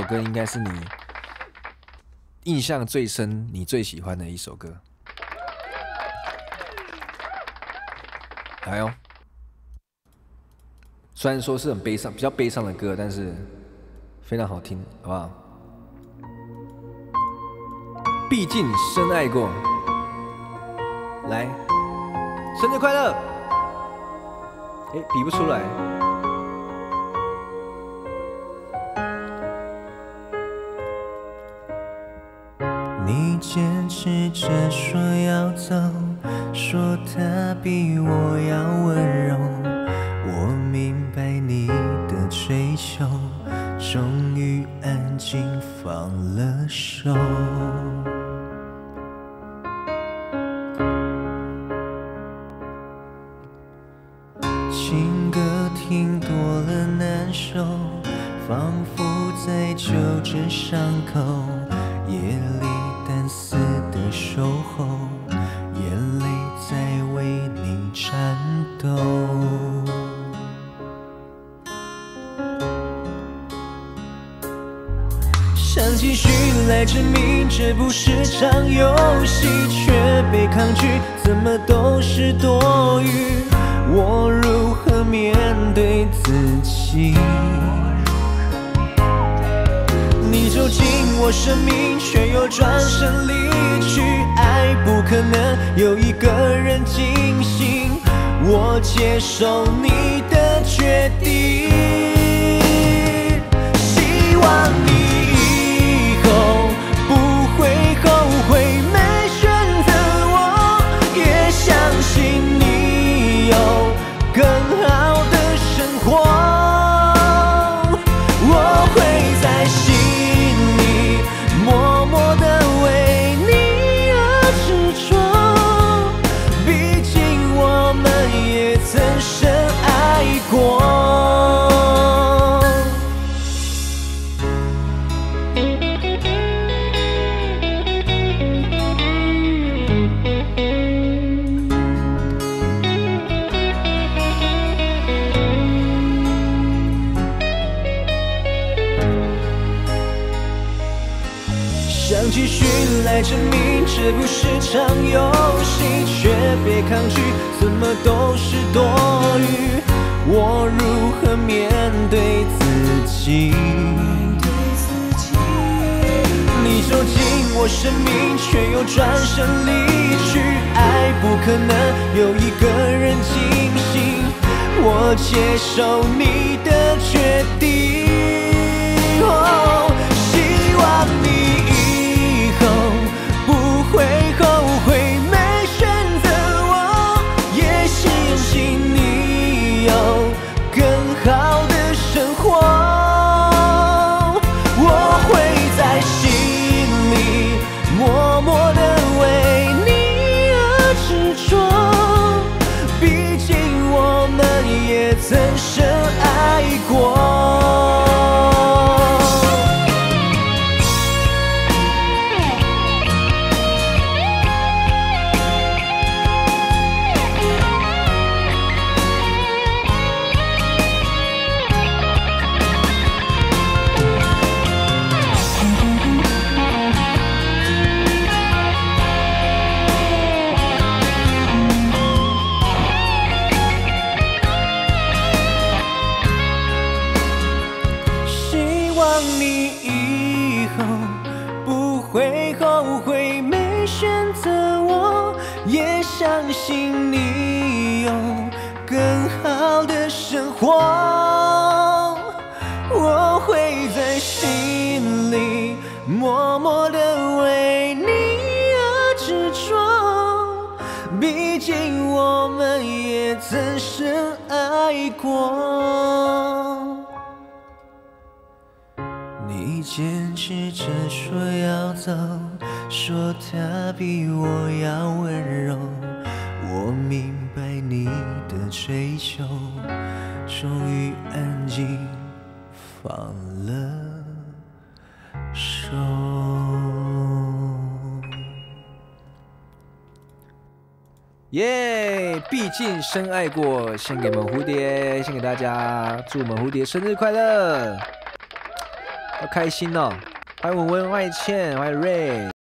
首歌应该是你印象最深、你最喜欢的一首歌。来哦，虽然说是很悲伤、比较悲伤的歌，但是非常好听，好不好？毕竟深爱过。来，生日快乐！哎，比不出来。 你坚持着说要走，说他比我要温柔。我明白你的追求，终于安静放了手。情歌听多了难受，仿佛在揪着伤口。夜里单丝的守候，眼泪在为你颤抖。想继续来证明这不是场游戏，却被抗拒，怎么都是多余。我如何面对自己？你走进我生命，却又转身离去。爱不可能有一个人惊醒，我接受你的决定。希望你以后不会后悔没选择我，也相信你有更好的生活。我会在心默默地为你而执着，毕竟我们也曾深爱过。想继续来证明这不是场游戏，却被抗拒，怎么都是多余。我如何面对自己？你走进我生命，却又转身离去。爱不可能有一个人惊醒，我接受你的决定。希望你不会后悔没选择我，也相信你有更好的生活。我会在心里默默地为你而执着，毕竟我们也曾深爱过。相信你有更好的生活，我会在心里默默地为你而执着，毕竟我们也曾深爱过。你坚持着说要走，说他比我要温柔。我明白你的追求，终于安静放了手。 耶！毕竟深爱过，献给猛蝴蝶，献给大家，祝猛蝴蝶生日快乐！ 要开心哦！欢迎文文，欢迎倩，欢迎瑞。